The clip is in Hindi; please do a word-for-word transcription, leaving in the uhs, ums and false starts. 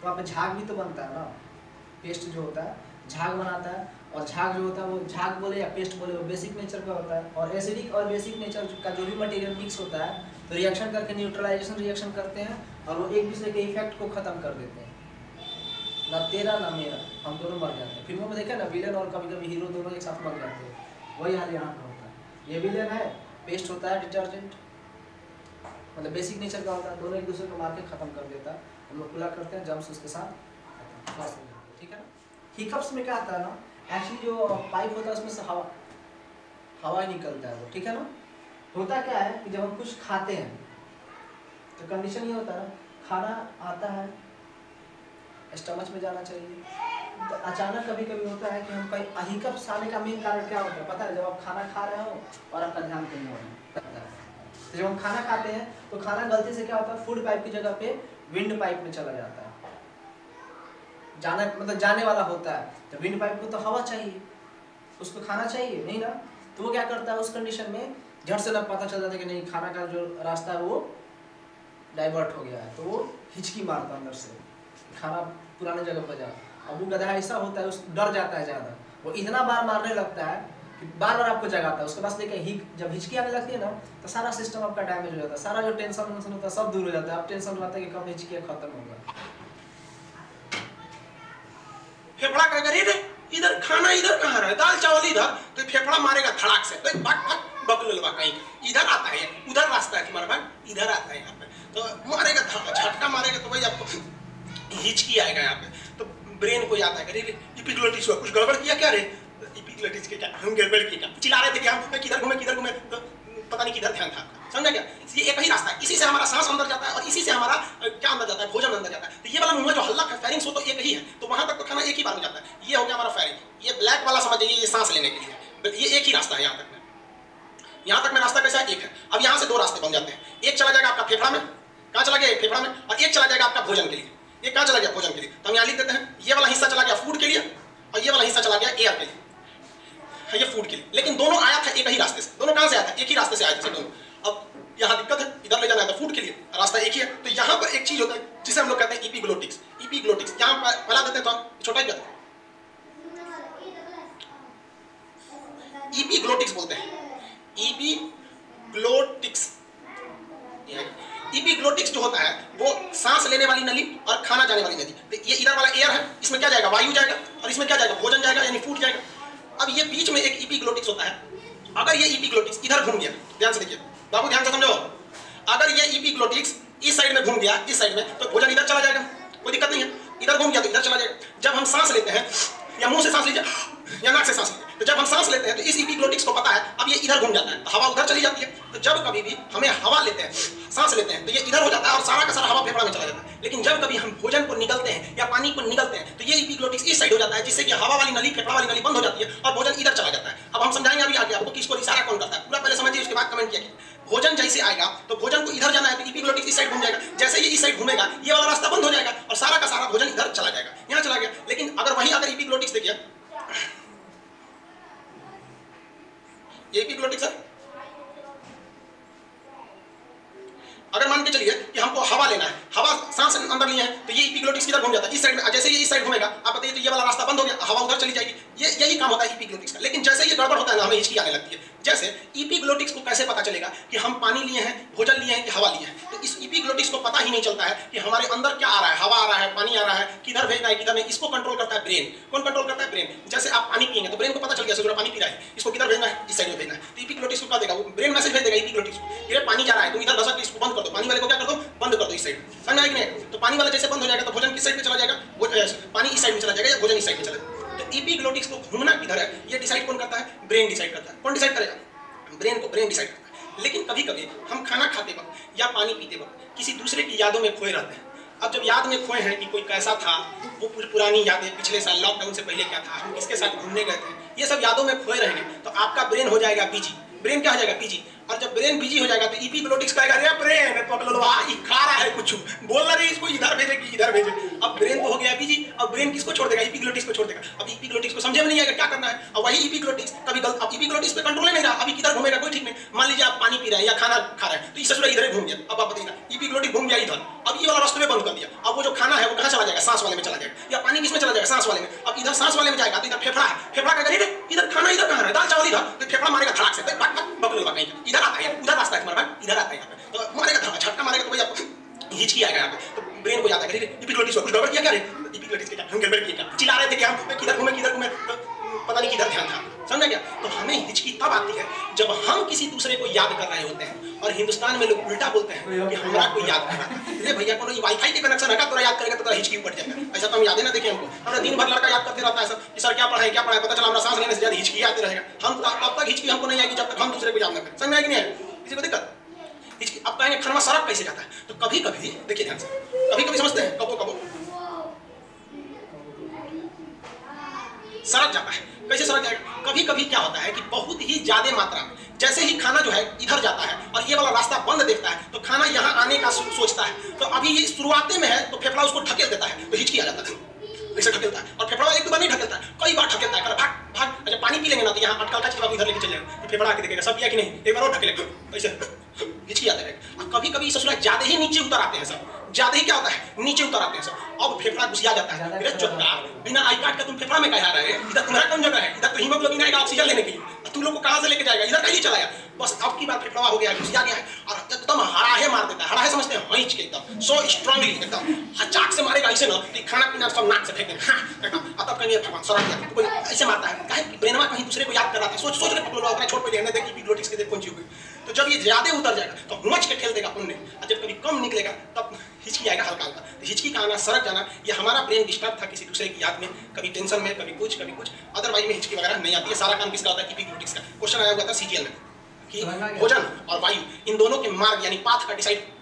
तो वहाँ पे झाग भी तो बनता है ना, पेस्ट जो होता है झाग बनाता है, और झाग जो होता है वो झाग बोले या पेस्ट बोले वो बेसिक नेचर का होता है। और एसिडिक और बेसिक नेचर का जो भी मटेरियल मिक्स होता है तो रिएक्शन करके न्यूट्रलाइजेशन रिएक्शन करते हैं और वो एक दूसरे के इफेक्ट को खत्म कर देते हैं। ना तेरा ना मेरा, हम दोनों मर जाते हैं। फिल्मों में देखे ना विलेन और कभी कभी हीरो दोनों एक साथ मर जाते हैं, वही हाल यहाँ पर होता है। ये विलेन है, पेस्ट होता है डिटर्जेंट, मतलब बेसिक नेचर का होता है, दोनों एक दूसरे को मार के खत्म कर देता है। हम लोग कुला करते हैं, जम्स उसके साथ फंस जाते हैं, ठीक है ना। हिकअप्स में क्या आता है ना, एक्चुअली जो पाइप होता है उसमें से हवा हवा ही निकलता है वो, ठीक है ना। होता क्या है कि जब हम कुछ खाते हैं तो कंडीशन ये होता है खाना आता है स्टमच में जाना चाहिए, तो अचानक कभी कभी होता है कि हम कहीं हिकअप्स आने का मेन कारण क्या होता है पता है, जब आप खाना खा रहे हो और आपका ध्यान कहीं और है। तो जब हम खाना खाते हैं तो खाना गलती से क्या होता है फूड पाइप की जगह पे विंड पाइप में चला जाता है, जाना मतलब जाने वाला होता है। तो विंड पाइप को तो हवा चाहिए, उसको खाना चाहिए नहीं ना, तो वो क्या करता है उस कंडीशन में झट से ना पता चल जाता है कि नहीं खाना का जो रास्ता है वो डाइवर्ट हो गया है, तो वो हिचकी मारता अंदर से, खाना पुराने जगह पर जा। अब वो गधा ऐसा होता है उस डर जाता है ज़्यादा, वो इतना बार मारने लगता है कि बार बार आपको जगाता है। उसके पास देखिए हिक जब हिचकी आने लगती है ना तो सारा सिस्टम आपका डैमेज हो जाता है, सारा जो टेंशन वेंशन होता है सब दूर हो जाता है। आप टेंशन रहता है कि कब हिचकी खत्म होगा। फेफड़ा क्या करे रे, इधर खाना इधर कहाँ रहा है, दाल चावल इधर, तो फेफड़ा मारेगा धड़ाक से, तो बक बक बकलवा कहीं इधर आता है, उधर रास्ता है तुम्हारा भाई, इधर आता है यहाँ पे, तो मारेगा झटका मारेगा तो भाई आपको हिचकी आएगा यहाँ पे। तो ब्रेन को याद आएगा रे इपिग्लोटिस हुआ, कुछ गड़बड़ किया क्या रे, इपिग्लोटिस के क्या हम गड़बड़ किया, चिल्ला रहे थे कि हम किधर घूमे किधर घूमे, तो पता नहीं किधर ध्यान था आपका, समझा क्या। ये एक ही रास्ता है, इसी से हमारा सांस अंदर जाता है और इसी से हमारा क्या अंदर जाता है, भोजन अंदर जाता है। तो ये वाला मुंह में जो हल्का फेरिंग्स हो तो एक ही है, तो वहां तक तो खाना एक ही बार में जाता है। ये हो गया हमारा फेरिंग, ये ब्लैक वाला समझ जाइए ये सांस लेने के लिए, ये एक ही रास्ता है। यहाँ तक में यहाँ तक में रास्ता कैसा है, एक है। अब यहाँ से दो रास्ते बन जाते हैं, एक चला जाएगा आपका फेफड़ा में, कहाँ चला गया फेफड़ा में, और एक चला जाएगा आपका भोजन के लिए। ये कहाँ चला गया भोजन के लिए, तो हम यहाँ लिख देते हैं ये वाला हिस्सा चला गया फूड के लिए और ये वाला हिस्सा चला गया एयर के लिए, ये फूड के लिए। लेकिन दोनों आया था एक ही रास्ते से, दोनों कहाँ से आया था, एक ही रास्ते से आए थे दोनों। अब यहाँ दिक्कत है, इधर ले जाना है तो फूड के लिए रास्ता एक ही है। तो यहाँ पर एक चीज होता है जिसे हम लोग कहते हैं इपिग्लोटिक्स। इपिग्लोटिक्स यहाँ फैला देते हैं तो छोटा ही कहते हैं, इपिग्लोटिक्स बोलते हैं, इपिग्लोटिक्स। इपिग्लोटिक्स जो होता है वो सांस लेने वाली नली और खाना जाने वाली नली। तो ये इधर वाला एयर है, इसमें क्या जाएगा, वायु जाएगा, और इसमें क्या जाएगा, भोजन जाएगा यानी फूड जाएगा। अब ये बीच में एक इपिग्लोटिक्स होता है, अगर ये इपिग्लोटिक्स इधर घूम गया, ध्यान से देखिए बाबू, ध्यान से समझो, अगर ये इपिग्लोटिक्स इस साइड में घूम गया, इस साइड में, तो भोजन इधर चला जाएगा, कोई दिक्कत नहीं है। इधर घूम गया तो इधर चला जाएगा। जब हम सांस लेते हैं या मुंह से सांस लीजिए या नाक से सांस लीजिए, तो जब हम सांस लेते हैं तो इस इपिग्लोटिक्स को पता है अब ये इधर घूम जाता है, तो हवा उधर चली जाती है। तो जब कभी भी हमें हवा लेते हैं, सांस लेते हैं, तो ये इधर हो जाता है और सारा का सारा हवा फेफड़ा में चला जाता है। लेकिन जब कभी हम भोजन को निगलते हैं या पानी को निगलते हैं तो ये इपिग्लोटिक्स इस साइड हो जाता है, जिससे कि हवा वाली नली, फेफड़ा वाली नली बंद हो जाती है और भोजन इधर चला जाता है। अब हम समझाएंगे अभी आगे आपको कि इसको इशारा कौन करता है, पूरा पहले समझिए, उसके बाद कमेंट किया। भोजन जैसे आएगा तो भोजन को इधर जाना है तो इपिग्लोटिक्स इस साइड घूम जाएगा, जैसे ये इस साइड घूमेगा ये वाला रास्ता बंद हो जाएगा और सारा का सारा भोजन इधर चला जाएगा, यहाँ चला गया। लेकिन अगर वहीं अगर इपिग्लोटिक्स देखिए, ये इपिग्लोटिक्स है, अगर मान के चलिए कि हमको हवा लेना है, हवा सांस अंदर लिए है, तो ये इपिग्लोटिक्स किधर घूम जाता है, इस साइड में। जैसे ये इस साइड घूमेगा आप बताइए तो ये वाला रास्ता बंद हो गया, हवा उधर चली जाएगी। ये यही काम होता है इपिग्लोटिक्स का। लेकिन जैसे ये गड़बड़ होता है ना, हमें हिचकी आने लगती है। जैसे इपिग्लोटिक्स को कैसे पता चलेगा कि हम पानी लिए हैं, भोजन लिए हैं कि हवा लिए हैं, तो इस इपिग्लोटिक्स को पता ही नहीं चलता है कि हमारे अंदर क्या आ रहा है, हवा आ रहा है, पानी आ रहा है, किधर भेजना है किधर नहीं। इसको कंट्रोल करता है ब्रेन। कौन कंट्रोल करता है, ब्रेन। जैसे आप पानी पिएंगे तो ब्रेन को पता चल गया सूर्य पानी पी रहा है, इसको किधर भेजना है, इस साइड में भेजना है। तो इपिग्लोटिक्स को क्या देगा, वो ब्रेन मैसेज भेज देगा इपिग्लोटिक्स को, ये पानी जा रहा है, तुम इधर धसक के इसको बंद कर दो, पानी वाले को क्या कर दो, बंद कर दो इस साइड। समझ आएगी नहीं, तो पानी वाला जैसे बंद हो जाएगा तो भोजन किस साइड में चला जाएगा, पानी इस साइड में चला जाएगा या भोजन इस साइड में चला जाएगा। तो इपिग्लोटिक्स को घूमना किधर है ये डिसाइड कौन करता है, ब्रेन डिसाइड करता है। कौन डिसाइड करेगा, ब्रेन को, ब्रेन डिसाइड करता है। लेकिन कभी कभी हम खाना खाते वक्त या पानी पीते वक्त किसी दूसरे की यादों में खोए रहते हैं। अब जब याद में खोए हैं कि कोई कैसा था, वो पुरानी यादें, पिछले साल लॉकडाउन से पहले क्या था, हम किसके साथ घूमने गए थे, ये सब यादों में खोए रहेंगे तो आपका ब्रेन हो जाएगा बिजी। ब्रेन क्या हो जाएगा, बिजी। और जब ब्रेन बिजी हो जाएगा तो इपिग्लोटिक्स कहेगा अरे ब्रेन पगलवा ये खा रहा है कुछ, बोल रहा है इसको इधर भेजे कि इधर भेजे। अब ब्रेन तो हो गया बिजी, अब ब्रेन किसको छोड़ देगा? इपिग्लोटिक्स को छोड़ देगा। अब इपिग्लोटिक्स को समझे में नहीं आएगा क्या करना है। अब वही इपिग्लोटिक्स कभी गलत, अब इपिग्लोटिक्स पे कंट्रोल नहीं रहा, अभी किधर घूमेगा कोई ठीक नहीं। मान लीजिए आप पानी पी रहे हैं या खाना खा रहे हैं तो इस ससुरा इधर घूम गया, अब आप बताइएगा इपिग्लोटिक घूम गया इधर, अब ये वाला रास्ते में बंद कर दिया। अब वो जो खाना है वो कहाँ चला जाएगा? सांस वाले में चला जाएगा, या पानी किस में चला जाएगा? सांस वाले में। अब इधर सांस वाले में जाएगा तो इधर फेफड़ा है, फेफड़ा का करेगा इधर खाना इधर कहाँ है? दाल चावल इधर, तो फेफड़ा मारेगा धड़ाक से, बकल कहीं इधर आता है, उधर रास्ता है तुम्हारा, इधर आता है यहाँ पे, तो मारेगा धड़ाक, झटका मारेगा तो भाई आपको हिचकी आएगा यहाँ पे। तो ब्रेन को जाता है इपिग्लोटिक्स को कुछ गड़बड़ किया क्या रे? इपिग्लोटिक्स के क्या हम गड़बड़ किया, चिल्ला रहे थे कि हम किधर घूमे किधर घूमे, पता नहीं किधर ध्यान था, समझा क्या? तो हमें हिचकी तब आती है जब हम किसी दूसरे को याद कर रहे होते हैं। और हिंदुस्तान में लोग उल्टा बोलते हैं कि हमरा कोई याद कर रहा है। अरे भैया कोनो वाईफाई के कनेक्शन है, तोरा याद करेगा तो तेरा हिचकी ऊपर जाएगा। ऐसा तो हम याद ही ना देखें हमको, हमरा दिन भर लड़का याद करते रहता है सर कि सर क्या पढ़ा है क्या पढ़ा है, पता चला हमरा सांस लेने से ज्यादा हिचकी आते रहेगा। हम तब तक हिचकी हमको नहीं आएगी जब तक हम दूसरे को याद न करें। समझ में आएगी नहीं आएगी? किसी को दिक्कत हिचकी? अब कहेंगे खनवा सड़क कैसे जाता है, तो कभी कभी देखिए ध्यान से, कभी कभी समझते हैं कबो कबो सड़क जाता है। कैसे सड़क जाएगा? कभी कभी क्या होता है कि बहुत ही ज्यादा मात्रा में जैसे ही खाना जो है इधर जाता है और ये वाला रास्ता बंद देखता है तो खाना यहाँ आने का सोचता है, तो अभी ये शुरुआत में है तो फेफड़ा उसको ढकेल देता है तो हिचकी आ जाता है, ऐसे ढकेलता है। और फेफड़ा एक बार नहीं ढकेलता है, कई बार ढकेलता है, भाग भाग। अच्छा पानी पी लेंगे ना तो यहाँ अटकल का चिपका इधर लेके चल जाएगा, तो फेफड़ा आके देखेगा सब पिया कि नहीं, एक बार और ढकेलेगा, ऐसे हिचकी आता रहेगा। कभी कभी ससुरा ज्यादा ही नीचे उतर आते हैं सब, ज्यादा ही क्या होता है नीचे उतर आते हैं सब, अब फेफड़ा घुसिया जाता है। अरे चोट्टा बिना आई कार्ड का तुम फेफड़ा में कहा आ रहे हैं? इधर तुम्हारा कौन जगह है? इधर तो हीमोग्लोबिन आएगा ऑक्सीजन लेने के लिए, तुम लोग को कहां से लेके जाएगा? इधर कहीं चलाया, बस अब की बार फेफड़ा हो गया, घुसिया गया है और एकदम हराहे मार देता है। हराहे समझते हैं? हईच के एकदम सो स्ट्रांगली एकदम हचाक से मारेगा ऐसे ना कि खाना पीना सब नाक से फेंक देगा, हां एकदम तब कहीं भगवान सरा दिया कोई ऐसे मारता है। काहे कि ब्रेनवा कहीं दूसरे को याद कर रहा था, सोच सोच के पकड़ लो अपना छोड़ पे लेने दे कि इपिग्लोटिक्स के देख कौन चीज हुई। तो जब ये ज्यादा उतर जाएगा तो मच के ठेल देगा पुण्य, और जब कभी कम निकलेगा तब हिचकी आएगा हल्का हल्का। तो हिचकी का आना, सड़क जाना, ये हमारा ब्रेन डिस्टर्ब था किसी दूसरे की याद में, कभी टेंशन में, कभी कुछ कभी कुछ। अदरवाइज में हिचकी वगैरह नहीं आती है। सारा काम किसका होता है? इपिग्लोटिक्स का। क्वेश्चन आया हुआ था सीजीएल में कि भोजन और वायु इन दोनों के मार्ग यानी पाथ का डिसाइड